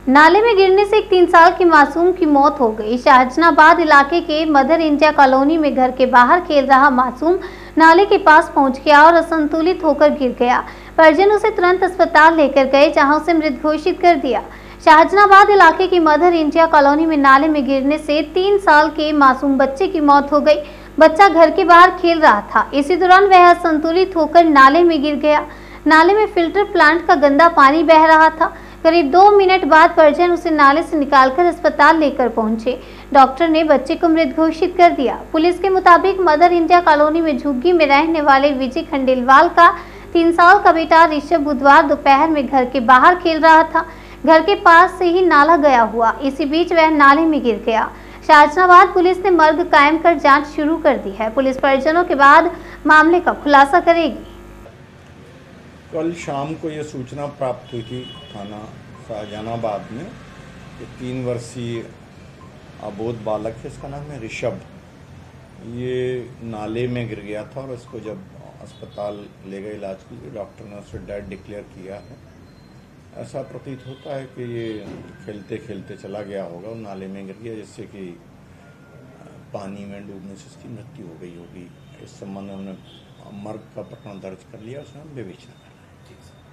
नाले में गिरने से एक 3 साल की मासूम की मौत हो गई। शाहजनाबाद इलाके के मदर इंडिया कॉलोनी में घर के बाहर खेल रहा मासूम नाले के पास पहुंच गया और असंतुलित होकर गिर गया। परिजन उसे तुरंत अस्पताल लेकर गए, जहां उसे मृत घोषित कर दिया। शाहजनाबाद इलाके की मदर इंडिया कॉलोनी में नाले में गिरने से 3 साल के मासूम बच्चे की मौत हो गई। बच्चा घर के बाहर खेल रहा था। इसी दौरान वह असंतुलित होकर नाले में गिर गया। नाले में फिल्टर प्लांट का गंदा पानी बह रहा था। करीब 2 मिनट बाद परिजन उसे नाले से निकालकर अस्पताल लेकर पहुंचे। डॉक्टर ने बच्चे को मृत घोषित कर दिया। पुलिस के मुताबिक मदर इंडिया कॉलोनी में झुग्गी में रहने वाले विजय खंडेलवाल का 3 साल का बेटा ऋषभ बुधवार दोपहर में घर के बाहर खेल रहा था। घर के पास से ही नाला गया हुआ, इसी बीच वह नाले में गिर गया। शाहजनाबाद पुलिस ने मर्ग कायम कर जांच शुरू कर दी है। पुलिस परिजनों के बाद मामले का खुलासा करेगी। कल शाम को ये सूचना प्राप्त हुई थी थाना शाहजहानाबाद में कि 3 वर्षीय अबोध बालक है, इसका नाम है ऋषभ। ये नाले में गिर गया था और इसको जब अस्पताल ले गए इलाज के लिए, डॉक्टर ने उसे डेड डिक्लेयर किया है। ऐसा प्रतीत होता है कि ये खेलते खेलते चला गया होगा और नाले में गिर गया, जिससे कि पानी में डूबने से इसकी मृत्यु हो गई होगी। इस संबंध में हमने मर्ग का प्रकरण दर्ज कर लिया, उसमें हम विवेचना कर रहे हैं।